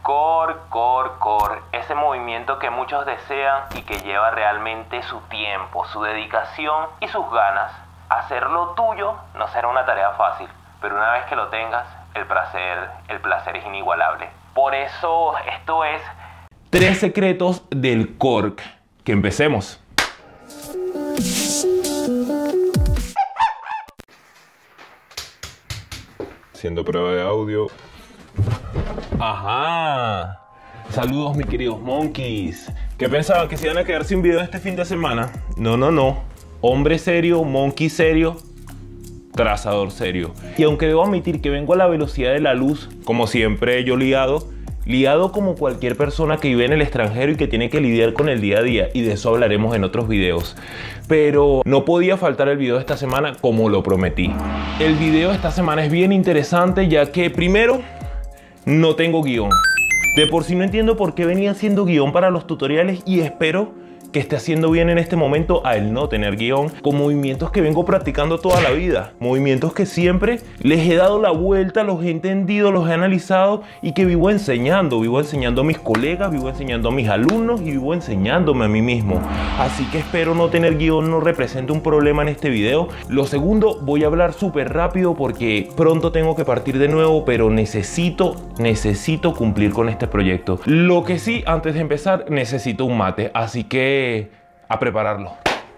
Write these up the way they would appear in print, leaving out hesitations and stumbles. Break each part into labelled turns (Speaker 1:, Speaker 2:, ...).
Speaker 1: Core, ese movimiento que muchos desean y que lleva realmente su tiempo, su dedicación y sus ganas. Hacerlo tuyo no será una tarea fácil, pero una vez que lo tengas, el placer es inigualable. Por eso esto es 3 secretos del core. Que empecemos. Haciendo prueba de audio. Ajá. Saludos, mis queridos monkeys. ¿Qué pensaban? ¿Que se iban a quedar sin video este fin de semana? No. Hombre serio, monkey serio, trazador serio. Y aunque debo admitir que vengo a la velocidad de la luz, como siempre yo liado como cualquier persona que vive en el extranjero y que tiene que lidiar con el día a día, y de eso hablaremos en otros videos. Pero no podía faltar el video de esta semana como lo prometí. El video de esta semana es bien interesante, ya que primero, no tengo guión. De por sí no entiendo por qué venía haciendo guión para los tutoriales, y espero que esté haciendo bien en este momento al no tener guión, con movimientos que vengo practicando toda la vida, movimientos que siempre les he dado la vuelta, los he entendido, los he analizado y que vivo enseñando a mis colegas, vivo enseñando a mis alumnos y vivo enseñándome a mí mismo. Así que espero no tener guión no represente un problema en este video. Lo segundo, voy a hablar súper rápido porque pronto tengo que partir de nuevo, pero necesito cumplir con este proyecto. Lo que sí, antes de empezar, necesito un mate, así que a prepararlo.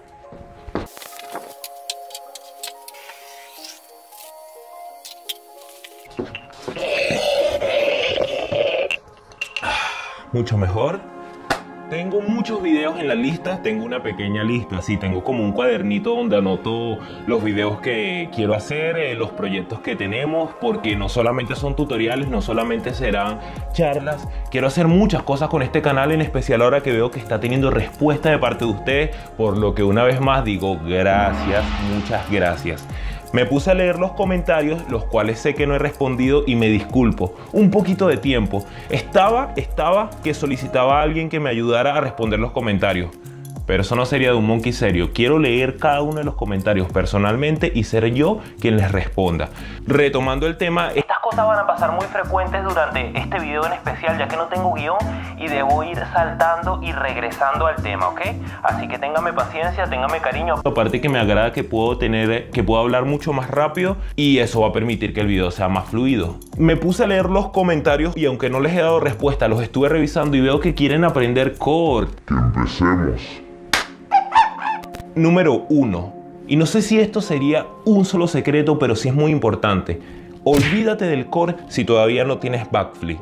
Speaker 1: Mucho mejor. Tengo muchos videos en la lista, tengo una pequeña lista, sí, tengo como un cuadernito donde anoto los videos que quiero hacer, los proyectos que tenemos, porque no solamente son tutoriales, no solamente serán charlas, quiero hacer muchas cosas con este canal, en especial ahora que veo que está teniendo respuesta de parte de ustedes, por lo que una vez más digo gracias, muchas gracias. Me puse a leer los comentarios, los cuales sé que no he respondido y me disculpo. Un poquito de tiempo. Estaba que solicitaba a alguien que me ayudara a responder los comentarios. Pero eso no sería de un monkey serio. Quiero leer cada uno de los comentarios personalmente y ser yo quien les responda. Retomando el tema, estas cosas van a pasar muy frecuentes durante este video en especial, ya que no tengo guión y debo ir saltando y regresando al tema, ¿ok? Así que téngame paciencia, téngame cariño. Aparte que me agrada que puedo hablar mucho más rápido y eso va a permitir que el video sea más fluido. Me puse a leer los comentarios y aunque no les he dado respuesta, los estuve revisando y veo que quieren aprender core.
Speaker 2: Que empecemos.
Speaker 1: Número 1. Y no sé si esto sería un solo secreto, pero sí es muy importante. Olvídate del core si todavía no tienes backflip.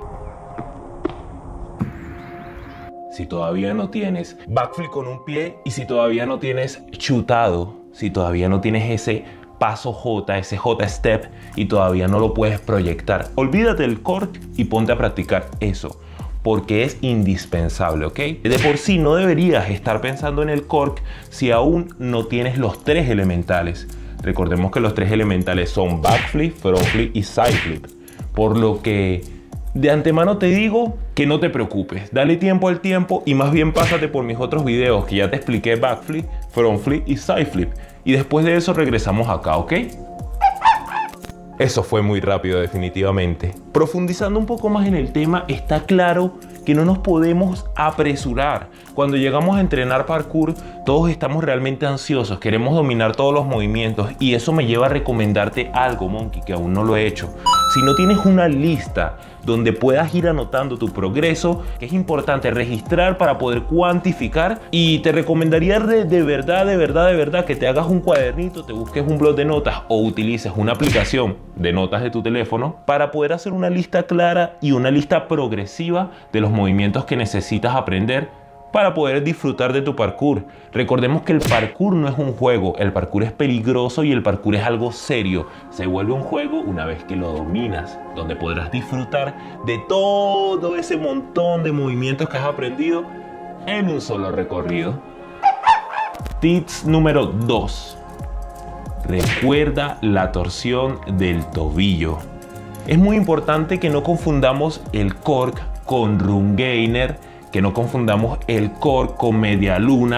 Speaker 1: Si todavía no tienes backflip con un pie y si todavía no tienes chutado, si todavía no tienes ese paso J, ese J-step y todavía no lo puedes proyectar. Olvídate del core y ponte a practicar eso, porque es indispensable, ¿ok? De por sí no deberías estar pensando en el core si aún no tienes los 3 elementales. Recordemos que los 3 elementales son backflip, frontflip y sideflip. Por lo que de antemano te digo que no te preocupes. Dale tiempo al tiempo y más bien pásate por mis otros videos que ya te expliqué backflip, frontflip y sideflip. Y después de eso regresamos acá, ¿ok? Eso fue muy rápido, definitivamente. Profundizando un poco más en el tema, está claro que no nos podemos apresurar. Cuando llegamos a entrenar parkour, todos estamos realmente ansiosos, queremos dominar todos los movimientos y eso me lleva a recomendarte algo, monkey, que aún no lo he hecho. Si no tienes una lista donde puedas ir anotando tu progreso, que es importante registrar para poder cuantificar, y te recomendaría de verdad que te hagas un cuadernito, te busques un blog de notas o utilices una aplicación de notas de tu teléfono para poder hacer una lista clara y una lista progresiva de los movimientos que necesitas aprender para poder disfrutar de tu parkour. Recordemos que el parkour no es un juego, el parkour es peligroso y el parkour es algo serio. Se vuelve un juego una vez que lo dominas, donde podrás disfrutar de todo ese montón de movimientos que has aprendido en un solo recorrido. Tips número 2. Recuerda la torsión del tobillo. Es muy importante que no confundamos el cork con run gainer, que no confundamos el core con media luna,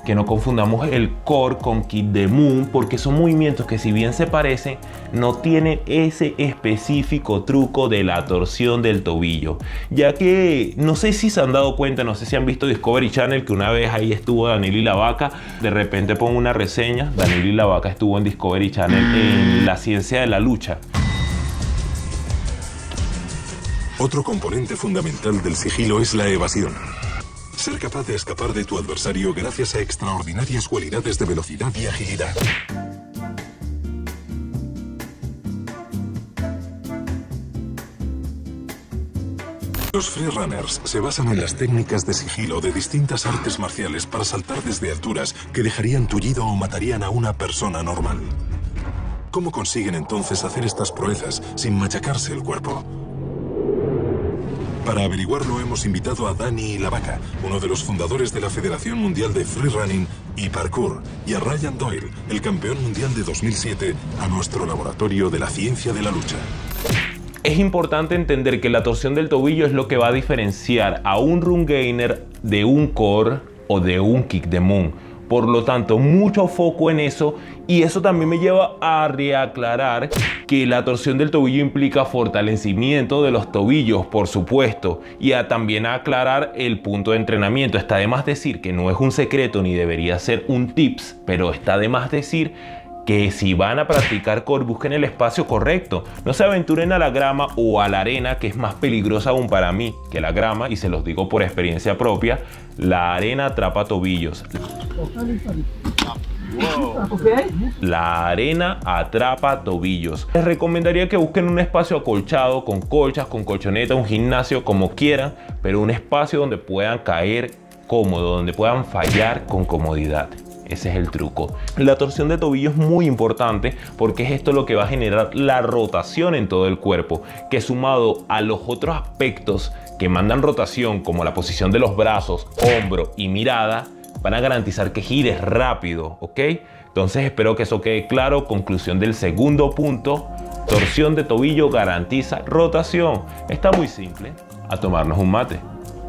Speaker 1: que no confundamos el core con kick the moon, porque son movimientos que, si bien se parecen, no tienen ese específico truco de la torsión del tobillo. Ya que no sé si se han dado cuenta, no sé si han visto Discovery Channel, que una vez ahí estuvo Daniel y la Vaca. De repente pongo una reseña: Daniel y la Vaca estuvo en Discovery Channel en La Ciencia de la Lucha.
Speaker 2: Otro componente fundamental del sigilo es la evasión. Ser capaz de escapar de tu adversario gracias a extraordinarias cualidades de velocidad y agilidad. Los freerunners se basan en las técnicas de sigilo de distintas artes marciales para saltar desde alturas que dejarían tullido o matarían a una persona normal. ¿Cómo consiguen entonces hacer estas proezas sin machacarse el cuerpo? Para averiguarlo hemos invitado a Dani y la Vaca, uno de los fundadores de la Federación Mundial de Freerunning y Parkour, y a Ryan Doyle, el campeón mundial de 2007, a nuestro laboratorio de la ciencia de la lucha.
Speaker 1: Es importante entender que la torsión del tobillo es lo que va a diferenciar a un run gainer de un core o de un kick the moon. Por lo tanto, mucho foco en eso, y eso también me lleva a reaclarar que la torsión del tobillo implica fortalecimiento de los tobillos, por supuesto, y también a aclarar el punto de entrenamiento. Está de más decir que no es un secreto ni debería ser un tips, pero está de más decir que si van a practicar core, busquen el espacio correcto. No se aventuren a la grama o a la arena, que es más peligrosa aún para mí que la grama, y se los digo por experiencia propia. La arena atrapa tobillos. La arena atrapa tobillos. Les recomendaría que busquen un espacio acolchado, con colchas, con colchoneta, un gimnasio, como quieran, pero un espacio donde puedan caer cómodo, donde puedan fallar con comodidad. Ese es el truco. La torsión de tobillo es muy importante porque es esto lo que va a generar la rotación en todo el cuerpo, que sumado a los otros aspectos que mandan rotación, como la posición de los brazos, hombro y mirada, van a garantizar que gires rápido, ¿ok? Entonces espero que eso quede claro. Conclusión del segundo punto: torsión de tobillo garantiza rotación. Está muy simple. A tomarnos un mate.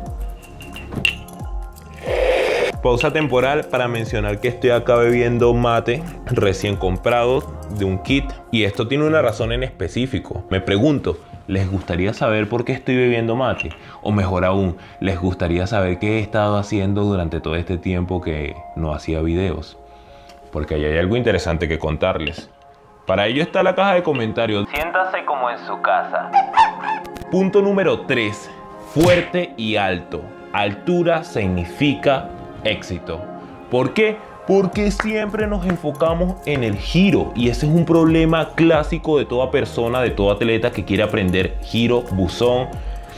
Speaker 1: Pausa temporal para mencionar que estoy acá bebiendo mate recién comprado de un kit, y esto tiene una razón en específico. Me pregunto, ¿les gustaría saber por qué estoy bebiendo mate? O mejor aún, ¿les gustaría saber qué he estado haciendo durante todo este tiempo que no hacía videos? Porque ahí hay algo interesante que contarles. Para ello está la caja de comentarios. Siéntase como en su casa. Punto número 3. Fuerte y alto. Altura significa éxito. ¿Por qué? Porque siempre nos enfocamos en el giro, y ese es un problema clásico de toda persona, de todo atleta que quiere aprender giro, buzón.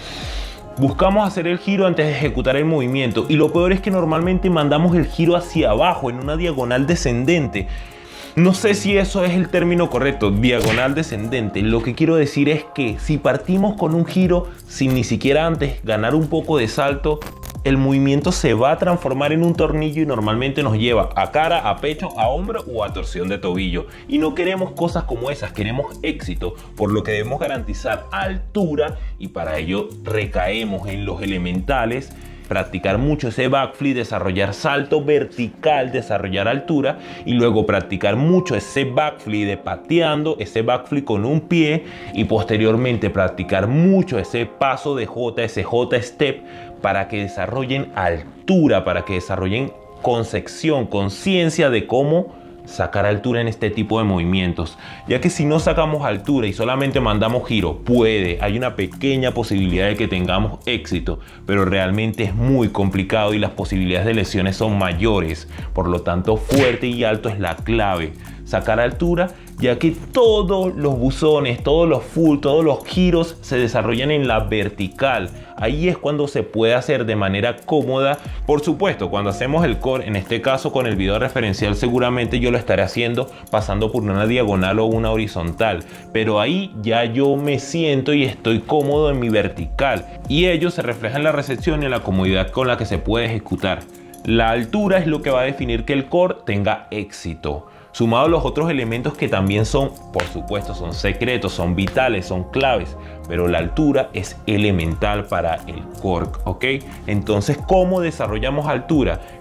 Speaker 1: Buscamos hacer el giro antes de ejecutar el movimiento, y lo peor es que normalmente mandamos el giro hacia abajo en una diagonal descendente. No sé si eso es el término correcto, diagonal descendente. Lo que quiero decir es que si partimos con un giro sin ni siquiera antes ganar un poco de salto, el movimiento se va a transformar en un tornillo y normalmente nos lleva a cara, a pecho, a hombro o a torsión de tobillo. Y no queremos cosas como esas, queremos éxito, por lo que debemos garantizar altura, y para ello recaemos en los elementales: practicar mucho ese backflip, desarrollar salto vertical, desarrollar altura, y luego practicar mucho ese backflip de pateando, ese backflip con un pie, y posteriormente practicar mucho ese paso de J, ese J step, para que desarrollen altura, para que desarrollen concepción, conciencia de cómo sacar altura en este tipo de movimientos, ya que si no sacamos altura y solamente mandamos giro, hay una pequeña posibilidad de que tengamos éxito, pero realmente es muy complicado y las posibilidades de lesiones son mayores. Por lo tanto, fuerte y alto es la clave. Sacar altura, ya que todos los buzones, todos los full, todos los giros se desarrollan en la vertical. Ahí es cuando se puede hacer de manera cómoda. Por supuesto, cuando hacemos el core, en este caso con el video referencial, seguramente yo lo estaré haciendo pasando por una diagonal o una horizontal, pero ahí ya yo me siento y estoy cómodo en mi vertical, y ello se refleja en la recepción y en la comodidad con la que se puede ejecutar. La altura es lo que va a definir que el core tenga éxito, sumado a los otros elementos que también son, por supuesto, son secretos, son vitales, son claves, pero la altura es elemental para el core, ¿ok? Entonces, ¿cómo desarrollamos altura?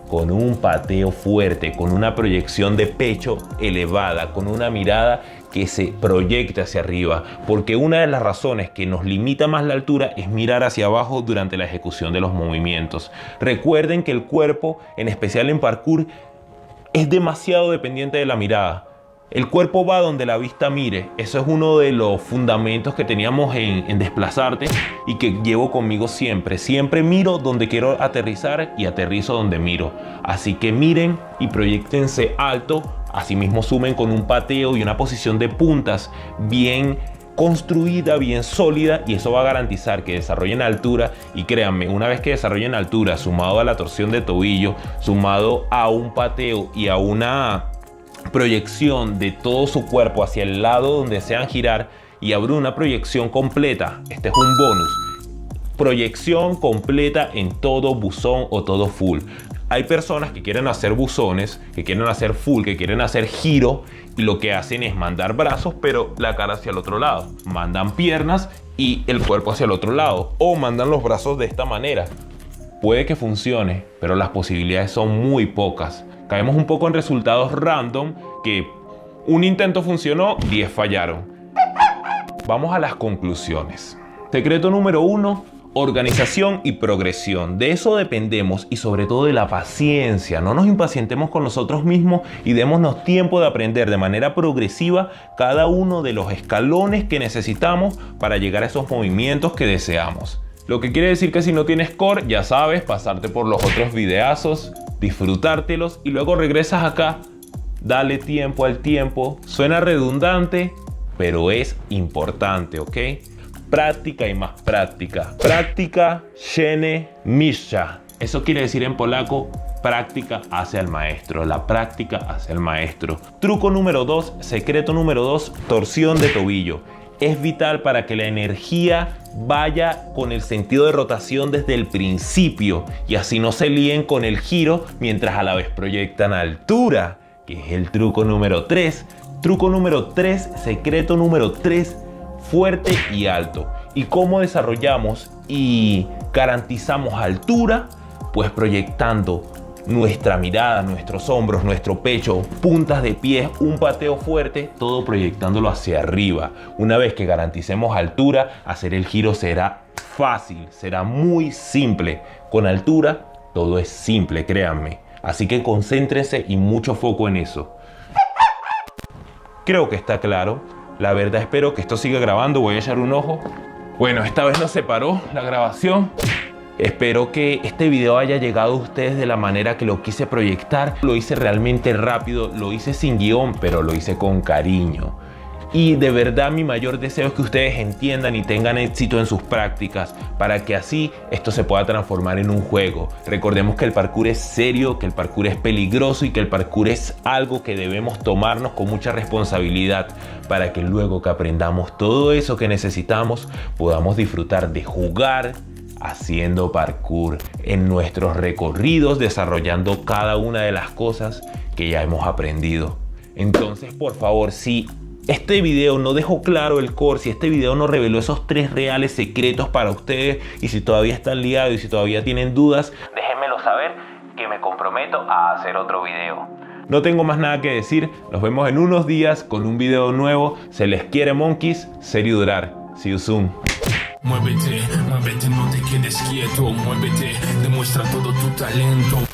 Speaker 1: con un pateo fuerte, con una proyección de pecho elevada, con una mirada que se proyecte hacia arriba, porque una de las razones que nos limita más la altura es mirar hacia abajo durante la ejecución de los movimientos. Recuerden que el cuerpo, en especial en parkour, es demasiado dependiente de la mirada. El cuerpo va donde la vista mire. Eso es uno de los fundamentos que teníamos en Desplazarte y que llevo conmigo siempre. Siempre miro donde quiero aterrizar y aterrizo donde miro. Así que miren y proyéctense alto. Asimismo sumen con un pateo y una posición de puntas bien construida, bien sólida, y eso va a garantizar que desarrollen altura. Y créanme, una vez que desarrollen altura, sumado a la torsión de tobillo, sumado a un pateo y a una proyección de todo su cuerpo hacia el lado donde desean girar, y abrir una proyección completa, este es un bonus, proyección completa en todo buzón o todo full. Hay personas que quieren hacer buzones, que quieren hacer full, que quieren hacer giro, y lo que hacen es mandar brazos pero la cara hacia el otro lado, mandan piernas y el cuerpo hacia el otro lado, o mandan los brazos de esta manera. Puede que funcione, pero las posibilidades son muy pocas. Caemos un poco en resultados random, que un intento funcionó, 10 fallaron. Vamos a las conclusiones. Secreto número 1, organización y progresión. De eso dependemos, y sobre todo de la paciencia. No nos impacientemos con nosotros mismos y démonos tiempo de aprender de manera progresiva cada uno de los escalones que necesitamos para llegar a esos movimientos que deseamos. Lo que quiere decir que si no tienes core, ya sabes, pasarte por los otros videazos, disfrutártelos y luego regresas acá. Dale tiempo al tiempo. Suena redundante, pero es importante, ¿ok? Práctica y más práctica. Práctica shiene mistrza. Eso quiere decir en polaco: práctica hace al maestro. La práctica hace al maestro. Truco número 2, secreto número 2, torsión de tobillo. Es vital para que la energía vaya con el sentido de rotación desde el principio y así no se líen con el giro mientras a la vez proyectan altura, que es el truco número 3. Truco número 3, secreto número 3, fuerte y alto. ¿Y cómo desarrollamos y garantizamos altura? Pues proyectando nuestra mirada, nuestros hombros, nuestro pecho, puntas de pies, un pateo fuerte, todo proyectándolo hacia arriba. Una vez que garanticemos altura, hacer el giro será fácil, será muy simple. Con altura todo es simple, créanme. Así que concéntrense y mucho foco en eso. Creo que está claro. La verdad, espero que esto siga grabando. Voy a echar un ojo. Bueno, esta vez no se paró la grabación. Espero que este video haya llegado a ustedes de la manera que lo quise proyectar. Lo hice realmente rápido, lo hice sin guión, pero lo hice con cariño. Y de verdad mi mayor deseo es que ustedes entiendan y tengan éxito en sus prácticas, para que así esto se pueda transformar en un juego. Recordemos que el parkour es serio, que el parkour es peligroso y que el parkour es algo que debemos tomarnos con mucha responsabilidad, para que luego que aprendamos todo eso que necesitamos, podamos disfrutar de jugar haciendo parkour en nuestros recorridos, desarrollando cada una de las cosas que ya hemos aprendido. Entonces, por favor, si este video no dejó claro el core, si este video no reveló esos 3 reales secretos para ustedes, y si todavía están liados y si todavía tienen dudas, déjenmelo saber, que me comprometo a hacer otro video. No tengo más nada que decir. Nos vemos en unos días con un video nuevo. Se les quiere, monkeys. Ser y durar. See you soon.
Speaker 3: Muévete, muévete, no te quedes quieto, muévete, demuestra todo tu talento.